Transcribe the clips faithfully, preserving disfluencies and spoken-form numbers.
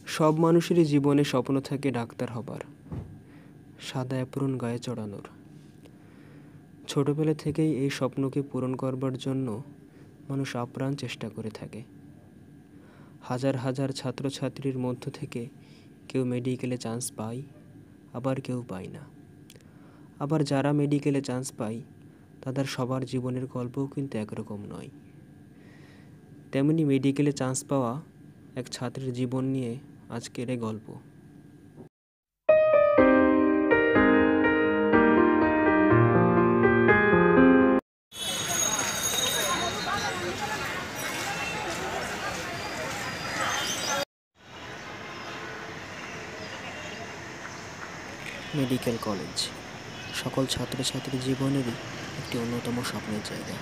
সব মানুষেরই জীবনে স্বপ্ন থাকে ডাক্তার হবার, সাদা অ্যাপ্রন গায়ে চড়ানোর। ছোটবেলা থেকেই এই স্বপ্নকে পূরণ করবার জন্য মানুষ আপ্রাণ চেষ্টা করে থাকে। হাজার হাজার ছাত্রছাত্রীর মধ্য থেকে কেউ মেডিকেলে চান্স পায়, আবার কেউ পায় না। আবার যারা মেডিকেলে চান্স পায় তাদের সবার জীবনের গল্পও কিন্তু একরকম নয়। তেমনি মেডিকেলে চান্স পাওয়া এক ছাত্রের জীবন নিয়ে আজকের এই গল্প। মেডিকেল কলেজ সকল ছাত্রছাত্রীর জীবনেরই একটি অন্যতম স্বপ্নের জায়গা।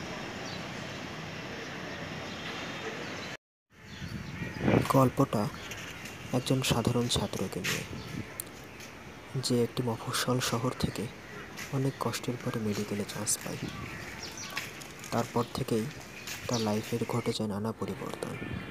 গল্পটা একজন সাধারণ ছাত্রকে নিয়ে, যে একটি মফস্বল শহর থেকে অনেক কষ্টের পরে মেডিকেলে চান্স পায়। তারপর থেকেই তার লাইফের ঘটে যায় নানা পরিবর্তন।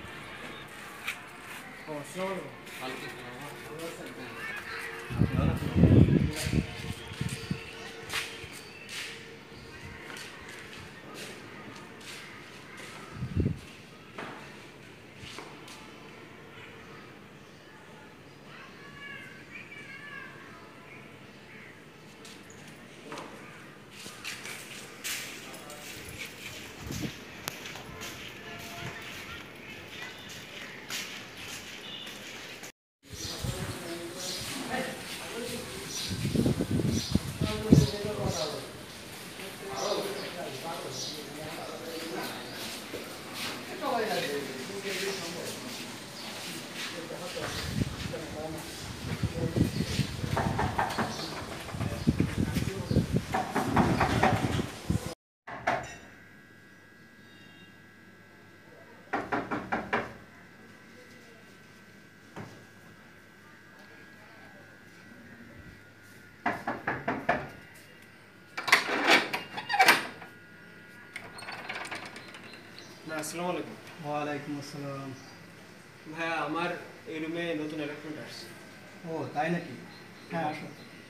আসসালামু আলাইকুম। ওয়ালাইকুম আসসালাম। ভাইয়া, আমার এই রুমে নতুন ইলেকট্রনিক আসছে। ও তাই নাকি? হ্যাঁ আসো।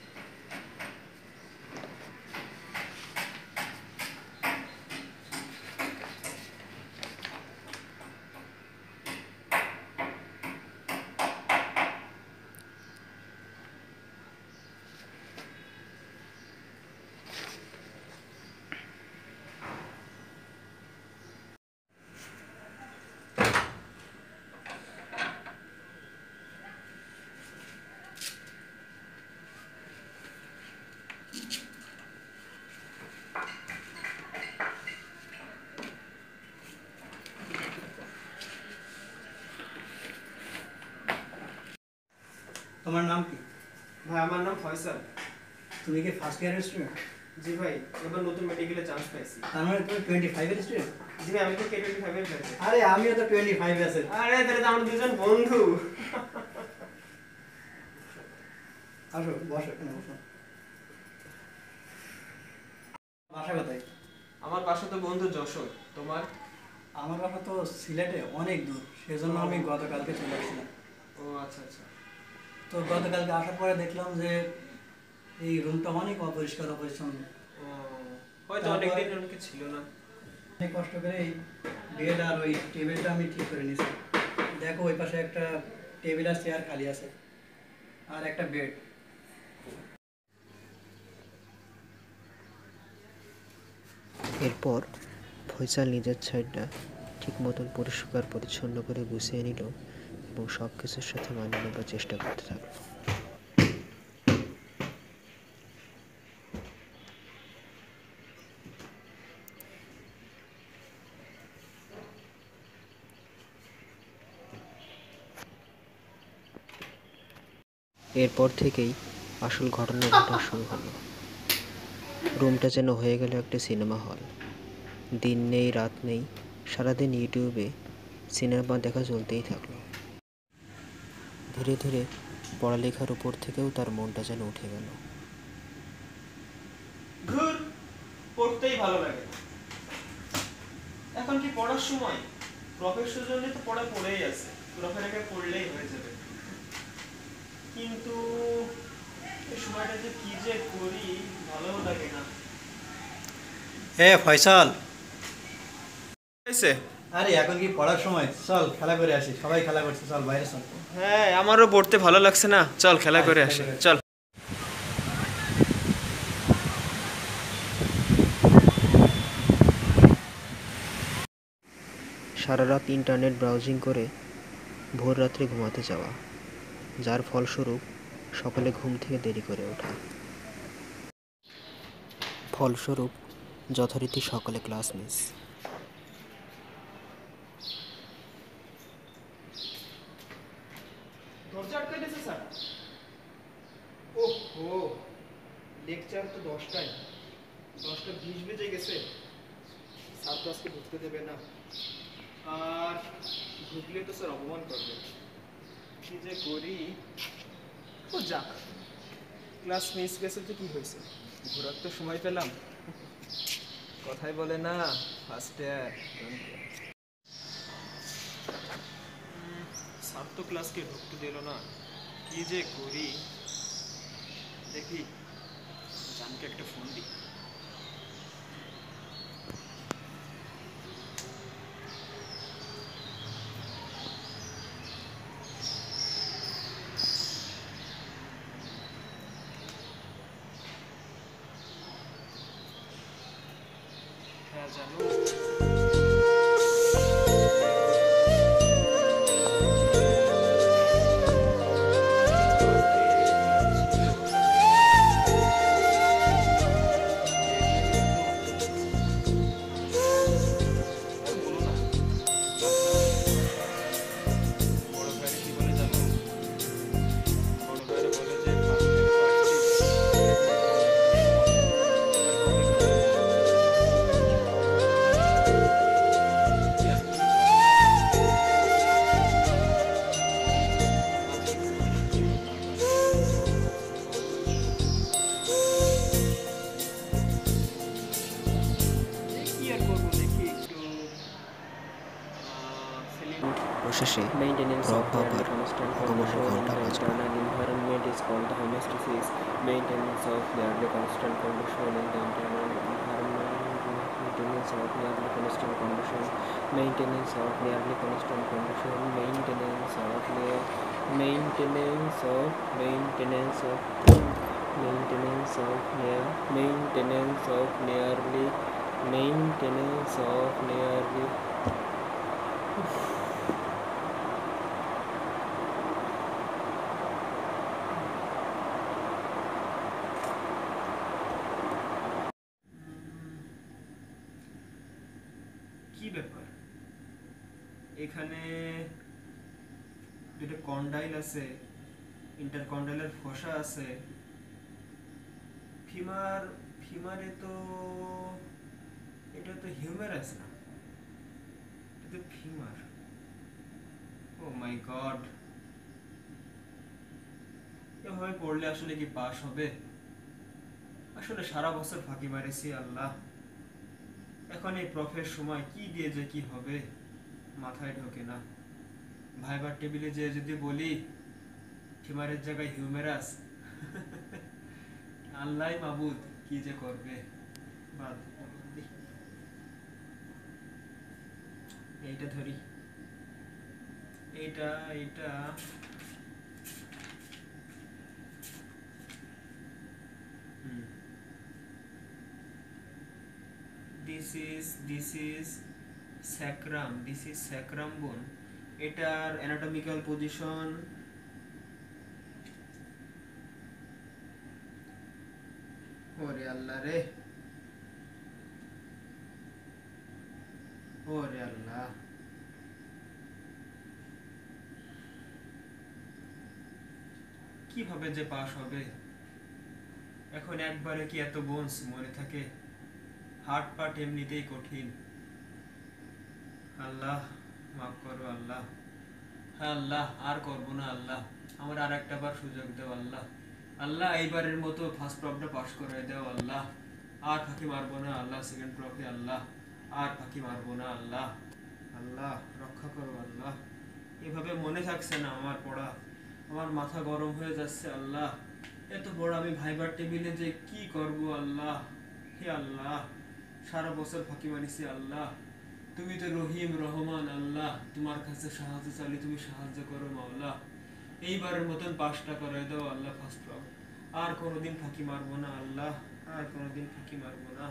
তোমার নাম কি? ভাই, আমার নাম ফয়সাল। তুমি কি ফার্স্ট ইয়ারের স্টুডেন্ট? জি ভাই, এবার নতুন মেডিকেলে চান্স পাইছি। তার মানে তুমি টোয়েন্টি ফাইভের স্টুডেন্ট? জি ভাই, আমি তো কে টোয়েন্টি ফাইভের ব্যাচে। আরে আমিও তো টোয়েন্টি ফাইভ আছে। আরে তাহলে তো আমরা দুজন বন্ধু। আসো বসো, এখানে বসো। বাসা কোথায়? আমার বাসা তো বন্ধু যশোর। তোমার? আমার বাসা তো সিলেটে, অনেক দূর, সেজন্য আমি গতকালকে চলে আসছিলাম। ও আচ্ছা আচ্ছা। তো গতকালকে আসার পরে দেখলাম যে এই রুমটা অনেক অপরিষ্কার অপরিচ্ছন্ন। ও হয়তো অনেকদিন অনেকে ছিল না। অনেক কষ্ট করে এই বেড আর ওই টেবিলটা আমি ঠিক করে নিয়েছি। দেখো ওই পাশে একটা টেবিল আর চেয়ার খালি আছে, আর একটা বেড। এরপর ফয়সাল নিজের সাইডটা ঠিক মতন পরিষ্কার পরিচ্ছন্ন করে গুছিয়ে নিল এবং সব কিছুর সাথে মানিয়ে নেবার চেষ্টা করতে থাকলো। এরপর থেকেই আসল ঘটনা ঘটা শুরু হলো। রুমটা যেন হয়ে গেল একটা সিনেমা হল। দিন নেই রাত নেই, সারাদিন ইউটিউবে সিনেমা দেখা চলতেই থাকলো। ধীরে ধীরে পড়ালেখার উপর থেকেও তার মনটা যেন উঠে গেল। ঘুর, পড়তেই ভালো লাগে। এখন কি পড়ার সময়? প্রফেসর জন্য তো পড়া পড়েই আছে, প্রফেসরকে পড়লেই হয়ে যাবে। কিন্তু এই সময়টা যে কি যে করি ভালোও লাগে না। এ ফয়সাল, হয়েছে? আরে এখন কি পড়ার সময়? চল খেলা করে আসি, সবাই খেলা করছে, চল বাইরে চল। হ্যাঁ, আমারও পড়তে ভালো লাগছে না, চল খেলা করে আসি, চল। সারা রাত ইন্টারনেট ব্রাউজিং করে ভোর রাত্রে ঘুমাতে যাওয়া, যার ফলস্বরূপ সকালে ঘুম থেকে দেরি করে ওঠা, ফলস্বরূপ যথারীতি সকালে ক্লাস মিস। দরজা আটকে দিয়েছে স্যার। ওহো, লেকচার তো দশটায়, দশটা বিশ বেজে গেছে। স্যার তো আজকে ঢুকতে দেবে না, আর ঢুকলে তো স্যার অপমান করবে। কি যে করি। ও যাক, ক্লাস মিস গেছে তো কি হয়েছে, ঘোরার তো সময় পেলাম। কথাই বলে না ফার্স্ট ইয়ার। স্যার তো ক্লাসকে ঢুকতে দিল না, কি যে করি। দেখি জানকে একটা ফোন দিই। হ্যাঁ জানো, বড় ভাইরে কি বলে জানো? বড় ভাইরে বলে যে ফার্স্ট ইয়ারে তো আসছিস। কি আর করবো, দেখি একটু ফিলিং। অবশেষে Maintenance রব of the বাবার constant আগমনের condition in ঘণ্টা the বাজল। internal environment is called the homeostasis. Maintenance of nearly constant condition in the internal environment. Maintenance of nearly constant condition. Maintenance of nearly constant condition. Maintenance of near. Maintenance of. Maintenance of. Maintenance of near. Maintenance of nearly. Maintenance of nearly. কি ব্যাপার, এখানে দুটো condyle আছে, ইন্টারকন্ডাইলের ফসা আছে, femur ফিমারে তো এটা তো humerus না, এটা তো ফিমার। ও মাই গড, এভাবে পড়লে আসলে কি পাস হবে? আসলে সারা বছর ফাঁকি মারেছি আল্লাহ, এখন এই প্রফের সময় কি দিয়ে যে কি হবে মাথায় ঢোকে না। ভাইবার টেবিলে যে যদি বলি ফিমারের জায়গায় হিউমেরাস, আল্লাহ মাবুদ কি যে করবে। বাদ, এইটা ধরি, এইটা এইটা this is this is sacrum, this is sacrum bone. এটার অ্যানাটমিক্যাল পজিশন ওরে আল্লাহ রে, ওরে আল্লাহ। কিভাবে যে পাস হবে এখন, একবারে কি এত বোনস মনে থাকে? হার্ট পার্ট এমনিতেই কঠিন। আল্লাহ মাফ করো আল্লাহ, হ্যাঁ আল্লাহ আর করবো না আল্লাহ, আমার আর একটা বার সুযোগ দাও আল্লাহ। আল্লাহ এইবারের মতো ফার্স্ট প্রপটা পাস করে দাও আল্লাহ, আর ফাঁকি মারবো না আল্লাহ। সেকেন্ড প্রপে আল্লাহ আর ফাঁকি মারবো না আল্লাহ, আল্লাহ রক্ষা করো আল্লাহ। এভাবে মনে থাকছে না আমার পড়া, আমার মাথা গরম হয়ে যাচ্ছে আল্লাহ। এত বড় আমি ভাইবার টেবিলে যে কি করব আল্লাহ। হে আল্লাহ, সারা বছর ফাঁকি মারিছি আল্লাহ। তুমি তো রহিম রহমান আল্লাহ, তোমার কাছে সাহায্য চাইলে তুমি সাহায্য করো মাওলা। এইবারের মতন পাঁচটা করে দাও আল্লাহ ফার্স্ট রাউন্ড। আর কোনোদিন ফাঁকি মারবো না আল্লাহ, আর কোনোদিন ফাঁকি মারবো না।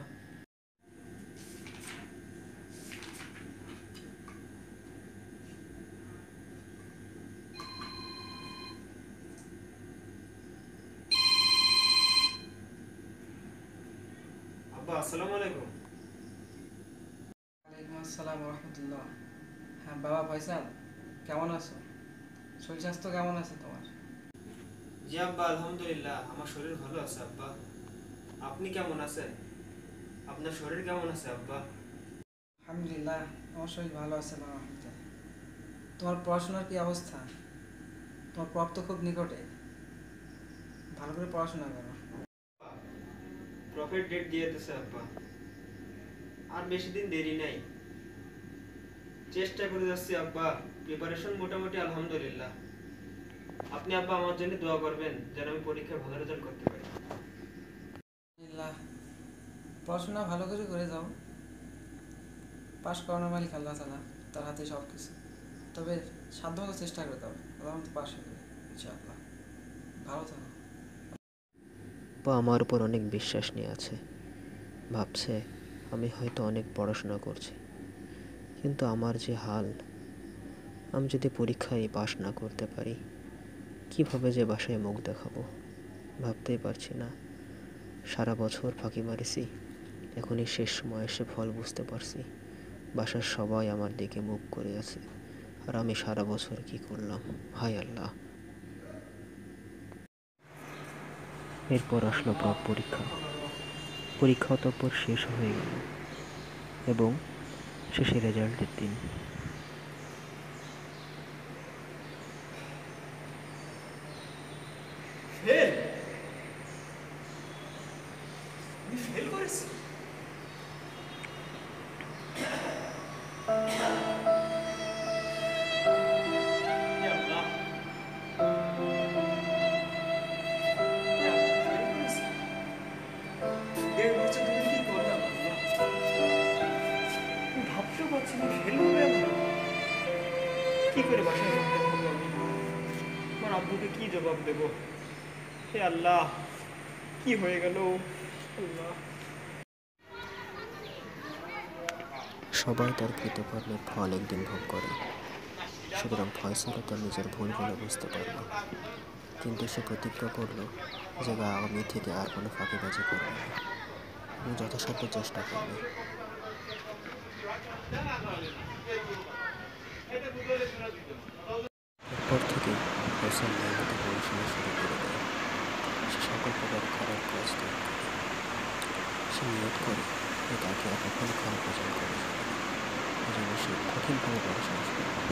আব্বা আসসালামু আলাইকুম। ওয়ালাইকুম আসসালাম রহমতুল্লাহ। হ্যাঁ বাবা ফয়সাল, কেমন আছো? শরীর স্বাস্থ্য কেমন আছে তোমার? জি আব্বা, আলহামদুলিল্লাহ আমার শরীর ভালো আছে আব্বা। আপনি কেমন আছেন? আপনার শরীর কেমন আছে আব্বা? আলহামদুলিল্লাহ আমার শরীর ভালো আছে বাবা। তোমার পড়াশোনার কি অবস্থা? তোমার প্রপ তো খুব নিকটে, ভালো করে পড়াশোনা করো। প্রফিট ডেট দিয়ে দিতেছে আব্বা, আর বেশি দিন দেরি নাই। চেষ্টা করে যাচ্ছি আব্বা, প্রিপারেশন মোটামুটি আলহামদুলিল্লাহ। আপনি আব্বা আমার জন্য দোয়া করবেন যেন আমি পরীক্ষায় ভালো রেজাল্ট করতে পারি। আলহামদুলিল্লাহ, পড়াশোনা ভালো করে করে যাও। পাশ করানোর মালিক আল্লাহ তাআলা, তার হাতে সব কিছু। তবে সাধ্যমতো চেষ্টা করে দাও, আল্লাহ তো পাশ হবে ইনশাআল্লাহ। ভালো থাকো। বা আমার উপর অনেক বিশ্বাস নিয়ে আছে, ভাবছে আমি হয়তো অনেক পড়াশোনা করছি, কিন্তু আমার যে হাল, আমি যদি পরীক্ষায় পাশ না করতে পারি কিভাবে যে বাসায় মুখ দেখাবো ভাবতেই পারছি না। সারা বছর ফাঁকি মারিছি, এখনই শেষ সময় এসে ফল বুঝতে পারছি। বাসার সবাই আমার দিকে মুখ করে আছে, আর আমি সারা বছর কি করলাম, হায় আল্লাহ। এরপর আসলো প্রব পরীক্ষা। পরীক্ষা অতঃপর শেষ হয়ে গেল এবং শেষে রেজাল্টের দিন। ফেল? আমি ফেল করেছি? হে আল্লাহ, হে আল্লাহ, ফেল করেছি। দেড় বছর ধরে কি করলাম আল্লাহ? আমি ভাবতেও পারছি না ফেল হবে আমার। কি করে বাসায় মুখ দেখাবো আমি? আমার আব্বুকে কি জবাব দেব? হে আল্লাহ, কি হয়ে গেল আল্লাহ। সবাই তার কৃতকর্মের ফল একদিন ভোগ করে, সুতরাং ফয়সালও তার নিজের ভুলগুলো বুঝতে পারল। কিন্তু সে প্রতিজ্ঞা করল যে আগামী থেকে আর কোনো ফাঁকিবাজি করবে না এবং যথাসাধ্য চেষ্টা করবে। এরপর থেকে ফয়সাল নিয়মিত পড়াশোনা শুরু করে দেয়। সে সকল প্রকার খারাপ কাজ ত্যাগ করে। সে নিয়ত করে যে তাকে আর কখনো খারাপ রেজাল্ট করা যাবে না, যেন সে কঠিনভাবে পড়াশোনা শুরু করে।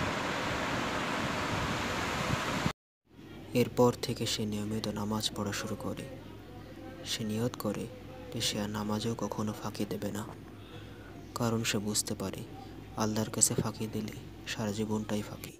এরপর থেকে সে নিয়মিত নামাজ পড়া শুরু করে। সে নিয়ত করে যে সে আর নামাজেও কখনো ফাঁকি দেবে না, কারণ সে বুঝতে পারে আল্লাহর কাছে ফাঁকি দিলে সারা জীবনটাই ফাঁকি।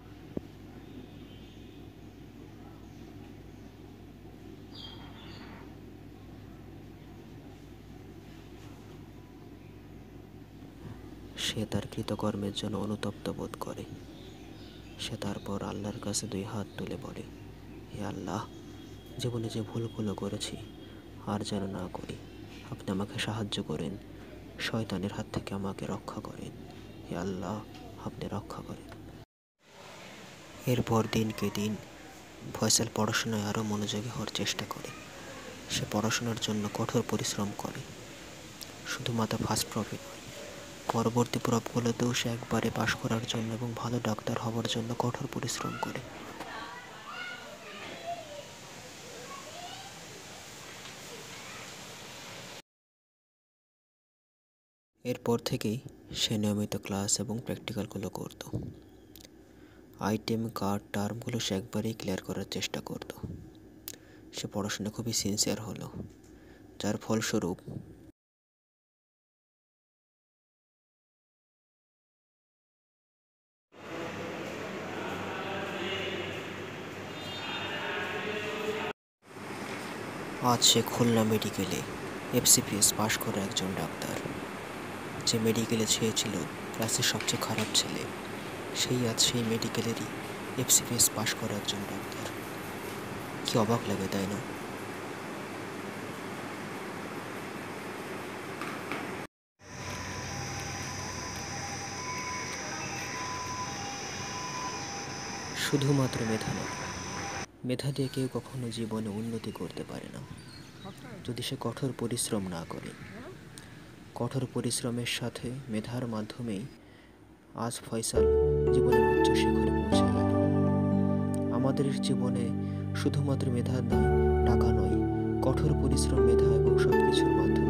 সে তার কৃতকর্মের জন্য অনুতপ্ত বোধ করে। সে তারপর আল্লাহর কাছে দুই হাত তুলে বলে, হে আল্লাহ, জীবনে যে ভুলগুলো করেছি আর যেন না করি। আপনি আমাকে সাহায্য করেন, শয়তানের হাত থেকে আমাকে রক্ষা করেন। হে আল্লাহ, আপনি রক্ষা করেন। এরপর দিনকে দিন ফয়সাল পড়াশোনায় আরও মনোযোগী হওয়ার চেষ্টা করে। সে পড়াশোনার জন্য কঠোর পরিশ্রম করে। শুধুমাত্র ফার্স্ট প্রফে নয়, পরবর্তী প্রবগুলোতেও সে একবারে পাশ করার জন্য এবং ভালো ডাক্তার হওয়ার জন্য কঠোর পরিশ্রম করে। এরপর থেকেই সে নিয়মিত ক্লাস এবং প্র্যাকটিক্যালগুলো করত। আইটেম কার্ড টার্মগুলো সে একবারেই ক্লিয়ার করার চেষ্টা করত। সে পড়াশোনা খুবই সিনসিয়ার হলো, যার ফলস্বরূপ আজ সে খুলনা মেডিকেলে এফসিপিএস পাশ করা একজন ডাক্তার। যে মেডিকেলে চেয়েছিল ক্লাসের সবচেয়ে খারাপ ছেলে, সেই আজ সেই মেডিকেলেরই এফসিপিএস পাশ করা একজন ডাক্তার। কি অবাক লাগে, তাই না? শুধুমাত্র মেধা নয়, মেধা দিয়ে কেউ কখনো জীবনে উন্নতি করতে পারে না যদি সে কঠোর পরিশ্রম না করে। কঠোর পরিশ্রমের সাথে মেধার মাধ্যমেই আজ ফয়সাল জীবনের উচ্চ শিখরে পৌঁছে গেল। আমাদের জীবনে শুধুমাত্র মেধা নয়, টাকা নয়, কঠোর পরিশ্রম, মেধা এবং সব কিছুর মাধ্যমে